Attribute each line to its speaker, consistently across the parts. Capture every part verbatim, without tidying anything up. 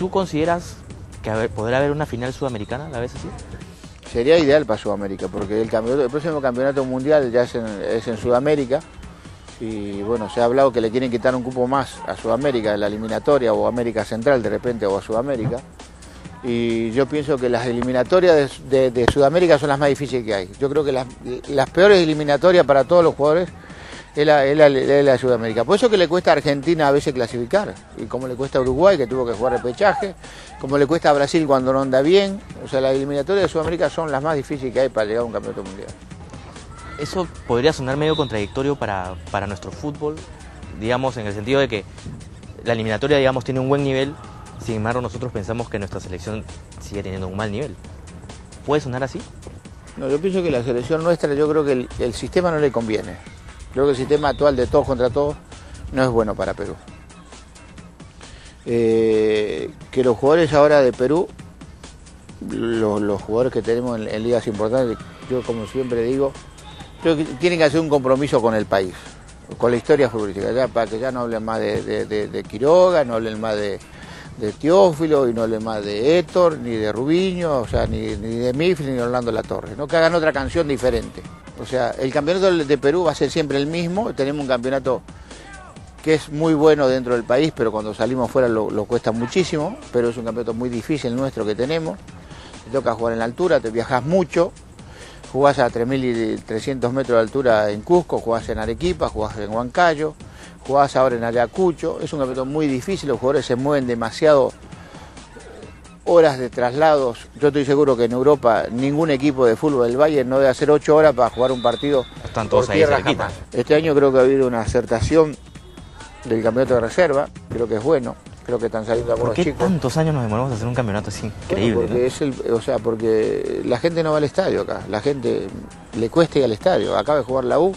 Speaker 1: ¿Tú consideras que haber, podrá haber una final sudamericana, la ves así?
Speaker 2: Sería ideal para Sudamérica, porque el, campeonato, el próximo campeonato mundial ya es en, es en Sudamérica. Y bueno, se ha hablado que le quieren quitar un cupo más a Sudamérica, la eliminatoria, o América Central de repente, o a Sudamérica. Y yo pienso que las eliminatorias de, de, de Sudamérica son las más difíciles que hay. Yo creo que las, las peores eliminatorias para todos los jugadores es la, es, la, es la de Sudamérica. Por eso que le cuesta a Argentina a veces clasificar, y como le cuesta a Uruguay, que tuvo que jugar repechaje, como le cuesta a Brasil cuando no anda bien. O sea, las eliminatorias de Sudamérica son las más difíciles que hay para llegar a un campeonato mundial.
Speaker 1: Eso podría sonar medio contradictorio para, para nuestro fútbol, digamos, en el sentido de que la eliminatoria, digamos, tiene un buen nivel, sin embargo nosotros pensamos que nuestra selección sigue teniendo un mal nivel. ¿Puede sonar así?
Speaker 2: No, yo pienso que la selección nuestra, yo creo que el, el sistema no le conviene. Creo que el sistema actual de todos contra todos no es bueno para Perú. Eh, que los jugadores ahora de Perú, los, los jugadores que tenemos en, en ligas importantes, yo como siempre digo, creo que tienen que hacer un compromiso con el país, con la historia futbolística, ya, para que ya no hablen más de, de, de, de Quiroga, no hablen más de, de Teófilo, y no hablen más de Héctor, ni de Rubiño, o sea, ni, ni de Mifli, ni de Orlando Latorre, ¿no? Que hagan otra canción diferente. O sea, el campeonato de Perú va a ser siempre el mismo. Tenemos un campeonato que es muy bueno dentro del país, pero cuando salimos fuera lo, lo cuesta muchísimo, pero es un campeonato muy difícil nuestro que tenemos. Te toca jugar en la altura, te viajas mucho. Jugás a tres mil trescientos metros de altura en Cusco, jugás en Arequipa, jugás en Huancayo, jugás ahora en Ayacucho. Es un campeonato muy difícil, los jugadores se mueven demasiado horas de traslados. Yo estoy seguro que en Europa ningún equipo de fútbol del Valle no debe hacer ocho horas para jugar un partido.
Speaker 1: Están todos
Speaker 2: por
Speaker 1: ahí
Speaker 2: tierra
Speaker 1: cerquita.
Speaker 2: jamás. Este año creo que ha habido una acertación del campeonato de reserva, creo que es bueno. Creo que están saliendo algunos
Speaker 1: chicos. ¿Por qué
Speaker 2: chicos.
Speaker 1: tantos años nos demoramos a hacer un campeonato así increíble?
Speaker 2: Bueno, porque
Speaker 1: ¿no?
Speaker 2: es el, o sea, porque la gente no va al estadio acá, la gente le cuesta ir al estadio. Acaba de jugar la U,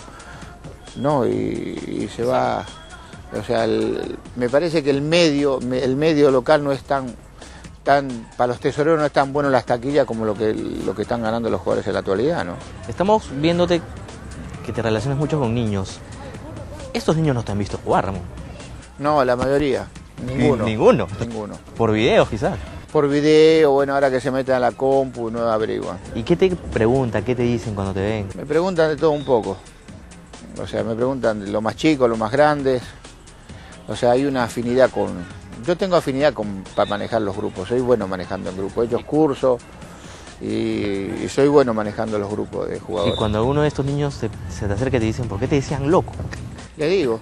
Speaker 2: no, y, y se va, o sea, el, me parece que el medio, el medio local no es tan, tan, para los tesoreros no es tan bueno las taquillas como lo que, lo que están ganando los jugadores en la actualidad, ¿no?
Speaker 1: Estamos viéndote que te relacionas mucho con niños. Estos niños no te han visto jugar, Ramón.
Speaker 2: No, la mayoría. Ninguno.
Speaker 1: Ninguno.
Speaker 2: Ninguno.
Speaker 1: Por videos, quizás.
Speaker 2: Por video, bueno, ahora que se meten a la compu, no averiguan.
Speaker 1: ¿Y qué te preguntan, qué te dicen cuando te ven?
Speaker 2: Me preguntan de todo un poco. O sea, me preguntan de lo más chicos, lo más grandes. O sea, hay una afinidad con... Yo tengo afinidad con, para manejar los grupos. Soy bueno manejando en grupos. He hecho cursos y, y soy bueno manejando los grupos de jugadores.
Speaker 1: Y cuando alguno de estos niños se, se te acerca y te dicen, ¿por qué te decían loco?
Speaker 2: Le digo.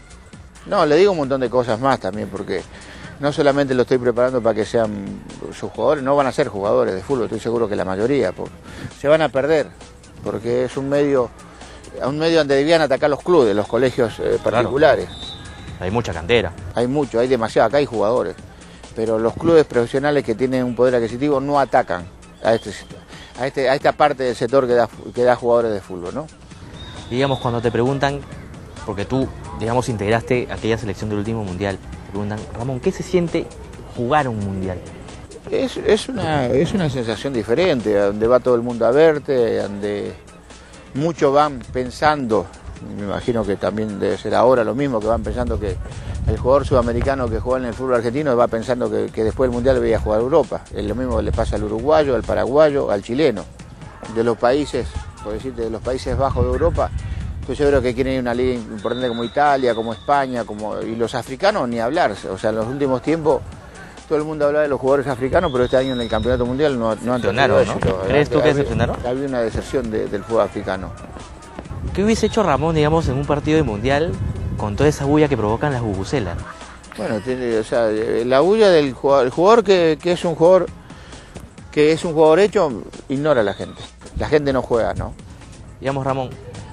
Speaker 2: No, le digo un montón de cosas más también, porque no solamente lo estoy preparando para que sean sus jugadores, no van a ser jugadores de fútbol, estoy seguro que la mayoría, por, se van a perder, porque es un medio, un medio donde debían atacar los clubes, los colegios eh, particulares.
Speaker 1: Claro. Hay mucha cantera.
Speaker 2: Hay mucho, hay demasiado, acá hay jugadores, pero los clubes profesionales que tienen un poder adquisitivo no atacan a, este, a, este, a esta parte del sector que da, que da jugadores de fútbol, ¿no?
Speaker 1: Digamos, cuando te preguntan, porque tú, digamos, integraste aquella selección del último mundial, te preguntan, Ramón, ¿qué se siente jugar un mundial?
Speaker 2: Es, es, una, es una sensación diferente, donde va todo el mundo a verte, donde muchos van pensando, me imagino que también debe ser ahora lo mismo, que van pensando que el jugador sudamericano que juega en el fútbol argentino va pensando que, que después del mundial veía jugar a Europa. Es lo mismo que le pasa al uruguayo, al paraguayo, al chileno. De los países, por decirte, de los Países Bajos de Europa, yo seguro que quieren ir a una liga importante como Italia, como España, como y los africanos ni hablar. O sea, en los últimos tiempos todo el mundo hablaba de los jugadores africanos, pero este año en el campeonato mundial no, no han tenido éxito.
Speaker 1: ¿No? ¿Crees tú que decepcionaron?
Speaker 2: Había una deserción de, del fútbol africano.
Speaker 1: ¿Qué hubiese hecho Ramón, digamos, en un partido de mundial con toda esa bulla que provocan las bubucelas?
Speaker 2: Bueno, tiene, o sea, la bulla del jugador, el jugador que, que es un jugador que es un jugador hecho, ignora a la gente. La gente no juega, ¿no?
Speaker 1: Digamos, Ramón,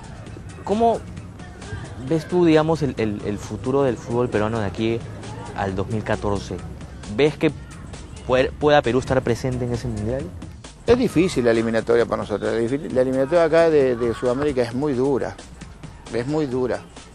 Speaker 1: ¿cómo ves tú, digamos, el, el, el futuro del fútbol peruano de aquí al dos mil catorce? ¿Ves que puede, pueda Perú estar presente en ese mundial?
Speaker 2: Es difícil la eliminatoria para nosotros. La eliminatoria acá de, de Sudamérica es muy dura. Es muy dura.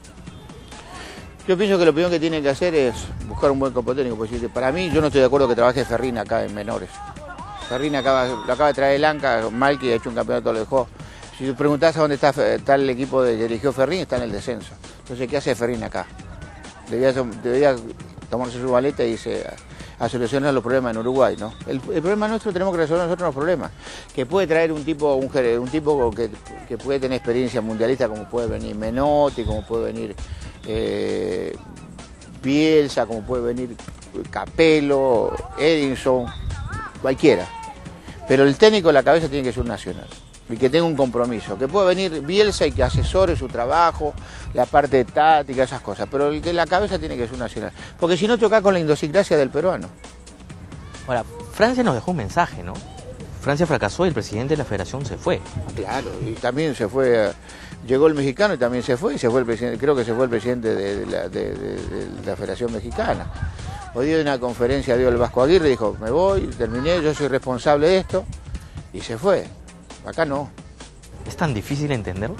Speaker 2: Yo pienso que lo primero que tienen que hacer es buscar un buen cuerpo técnico. Porque para mí, yo no estoy de acuerdo que trabaje Ferrín acá en menores. Ferrín acaba, lo acaba de traer el Anca, Malqui ha hecho un campeonato, lo dejó. Si te preguntás a dónde está, está el equipo de, que dirigió Ferrín, está en el descenso. Entonces, ¿qué hace Ferrín acá? Debería, debería tomarse su maleta y irse a solucionar los problemas en Uruguay, ¿no? El, el problema nuestro tenemos que resolver nosotros los problemas, que puede traer un tipo, un, un tipo que, que puede tener experiencia mundialista, como puede venir Menotti, como puede venir eh, Bielsa, como puede venir Capello, Edinson, cualquiera. Pero el técnico, la cabeza tiene que ser un nacional y que tenga un compromiso, que pueda venir Bielsa y que asesore su trabajo, la parte táctica, esas cosas, pero el de la cabeza tiene que ser un nacional, porque si no choca con la idiosincrasia del peruano.
Speaker 1: Ahora, Francia nos dejó un mensaje, ¿no? Francia fracasó y el presidente de la federación se fue.
Speaker 2: Claro, y también se fue, llegó el mexicano y también se fue, y se fue el presidente, creo que se fue el presidente de, de, la, de, de, de la Federación Mexicana. Hoy dio una conferencia, dio el Vasco Aguirre, dijo, me voy, terminé, yo soy responsable de esto, y se fue. Acá no.
Speaker 1: ¿Es tan difícil entenderlo?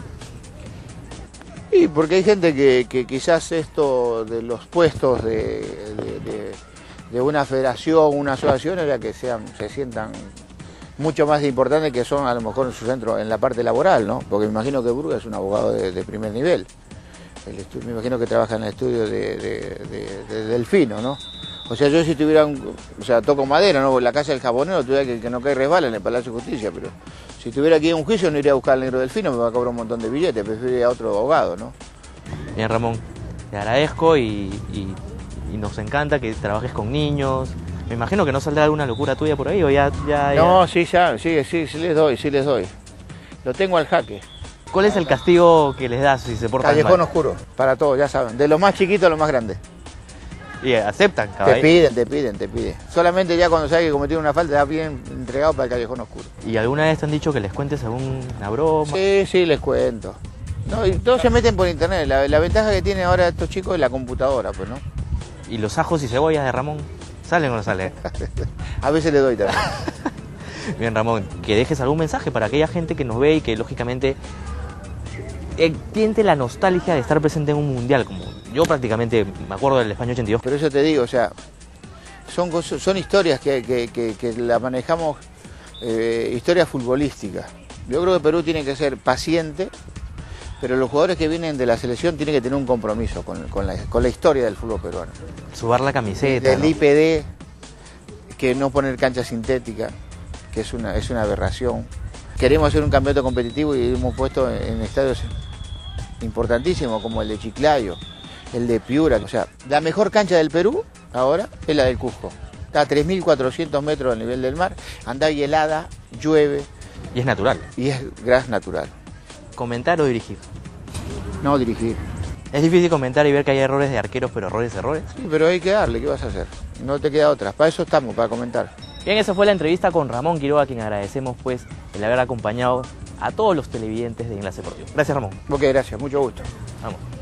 Speaker 2: Y porque hay gente que, que quizás esto de los puestos de, de, de, de una federación, una asociación, era que sean, se sientan mucho más importantes que son a lo mejor en su centro, en la parte laboral, ¿no? Porque me imagino que Burga es un abogado de, de primer nivel. El estudio, me imagino que trabaja en el estudio de, de, de, de Delfino, ¿no? O sea, yo si tuviera, un, o sea, toco madera, ¿no? La casa del jabonero, tuviera que, que no cae resbala en el Palacio de Justicia, pero si tuviera aquí un juicio no iría a buscar al negro Delfino, me va a cobrar un montón de billetes, prefiero ir a otro abogado, ¿no?
Speaker 1: Bien, Ramón, te agradezco y, y, y nos encanta que trabajes con niños. Me imagino que no saldrá alguna locura tuya por ahí, o ya... ya, ya...
Speaker 2: No, sí, ya, sí, sí, sí les doy, sí les doy. Lo tengo al jaque.
Speaker 1: ¿Cuál es el castigo que les das si se portan mal?
Speaker 2: Callejón oscuro, para todos, ya saben, de lo más chiquito a lo más grande.
Speaker 1: Y aceptan, caballero.
Speaker 2: Te piden, te piden, te piden. Solamente ya cuando sabes que cometieron una falta, ya bien entregado para el callejón oscuro.
Speaker 1: ¿Y alguna vez te han dicho que les cuentes alguna broma?
Speaker 2: Sí, sí, les cuento. No, y todos se meten por internet. La, la ventaja que tienen ahora estos chicos es la computadora, pues, ¿no?
Speaker 1: ¿Y los ajos y cebollas de Ramón salen o no salen?
Speaker 2: A veces le doy también.
Speaker 1: Bien, Ramón, que dejes algún mensaje para aquella gente que nos ve y que lógicamente eh, siente la nostalgia de estar presente en un mundial, como yo prácticamente me acuerdo del España ochenta y dos.
Speaker 2: Pero eso te digo, o sea, son, cosas, son historias que, que, que, que la manejamos, eh, historias futbolísticas. Yo creo que Perú tiene que ser paciente, pero los jugadores que vienen de la selección tienen que tener un compromiso con, con, la, con la historia del fútbol peruano.
Speaker 1: Subar la camiseta.
Speaker 2: Del
Speaker 1: ¿no?
Speaker 2: I P D, que no poner cancha sintética, que es una, es una aberración. Queremos hacer un campeonato competitivo y hemos puesto en estadios importantísimos como el de Chiclayo, el de Piura. O sea, la mejor cancha del Perú ahora es la del Cusco. Está a tres mil cuatrocientos metros del nivel del mar, anda y helada, llueve.
Speaker 1: Y es natural.
Speaker 2: Y es gas natural.
Speaker 1: ¿Comentar o dirigir?
Speaker 2: No dirigir.
Speaker 1: Es difícil comentar y ver que hay errores de arqueros, pero errores, errores.
Speaker 2: Sí, pero hay que darle, ¿qué vas a hacer? No te queda otra. Para eso estamos, para comentar.
Speaker 1: Bien, esa fue la entrevista con Ramón Quiroga, a quien agradecemos pues el haber acompañado a todos los televidentes de Enlace Deportivo. Gracias, Ramón.
Speaker 2: Ok, gracias, mucho gusto.
Speaker 1: Vamos.